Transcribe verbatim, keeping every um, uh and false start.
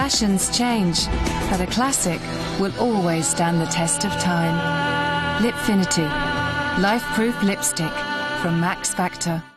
Fashions change, but a classic will always stand the test of time. Lipfinity, life-proof lipstick from Max Factor.